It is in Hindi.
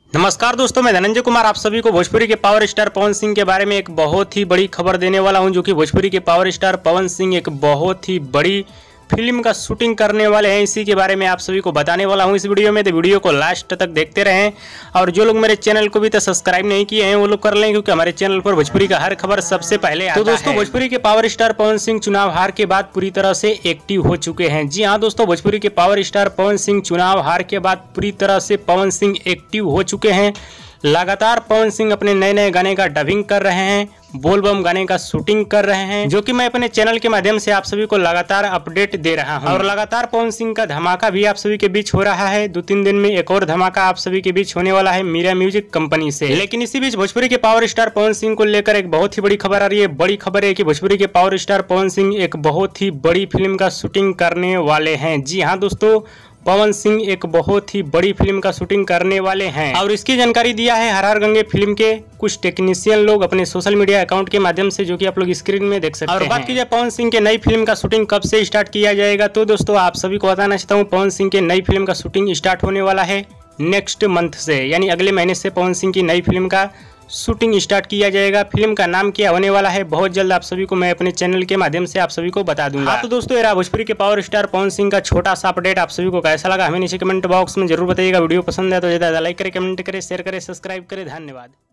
नमस्कार दोस्तों, मैं धनंजय कुमार आप सभी को भोजपुरी के पावर स्टार पवन सिंह के बारे में एक बहुत ही बड़ी खबर देने वाला हूं, जो कि भोजपुरी के पावर स्टार पवन सिंह एक बहुत ही बड़ी फिल्म का शूटिंग करने वाले हैं। इसी के बारे में आप सभी को बताने वाला हूं इस वीडियो में। तो वीडियो को लास्ट तक देखते रहें और जो लोग मेरे चैनल को भी तो सब्सक्राइब नहीं किए हैं वो लोग कर लें, क्योंकि हमारे चैनल पर भोजपुरी का हर खबर सबसे पहले आता है। तो दोस्तों, भोजपुरी के पावर स्टार पवन सिंह चुनाव हार के बाद पूरी तरह से एक्टिव हो चुके हैं। जी हाँ दोस्तों, भोजपुरी के पावर स्टार पवन सिंह चुनाव हार के बाद पूरी तरह से पवन सिंह एक्टिव हो चुके हैं। लगातार पवन सिंह अपने नए नए गाने का डबिंग कर रहे हैं, बोल बम गाने का शूटिंग कर रहे हैं, जो कि मैं अपने चैनल के माध्यम से आप सभी को लगातार अपडेट दे रहा हूं। और लगातार पवन सिंह का धमाका भी आप सभी के बीच हो रहा है। 2-3 दिन में एक और धमाका आप सभी के बीच होने वाला है मीरा म्यूजिक कंपनी से। लेकिन इसी बीच भोजपुरी के पावर स्टार पवन सिंह को लेकर एक बहुत ही बड़ी खबर आ रही है। बड़ी खबर है कि भोजपुरी के पावर स्टार पवन सिंह एक बहुत ही बड़ी फिल्म का शूटिंग करने वाले हैं। जी हाँ दोस्तों, पवन सिंह एक बहुत ही बड़ी फिल्म का शूटिंग करने वाले हैं और इसकी जानकारी दिया है हर हर गंगे फिल्म के कुछ टेक्नीशियन लोग अपने सोशल मीडिया अकाउंट के माध्यम से, जो कि आप लोग स्क्रीन में देख सकते हैं। और बात की जाए पवन सिंह के नई फिल्म का शूटिंग कब से स्टार्ट किया जाएगा, तो दोस्तों आप सभी को बताना चाहता हूँ पवन सिंह के नई फिल्म का शूटिंग स्टार्ट होने वाला है नेक्स्ट मंथ से, यानी अगले महीने से पवन सिंह की नई फिल्म का शूटिंग स्टार्ट किया जाएगा। फिल्म का नाम क्या होने वाला है बहुत जल्द आप सभी को मैं अपने चैनल के माध्यम से आप सभी को बता दूंगा। तो दोस्तों, ये रहा भोजपुरी के पावर स्टार पवन सिंह का छोटा सा अपडेट। आप सभी को कैसा लगा हमें नीचे कमेंट बॉक्स में जरूर बताइएगा। वीडियो पसंद है तो ज़्यादा लाइक करें, कमेंट करें, शेयर करें, सब्सक्राइब करें। धन्यवाद।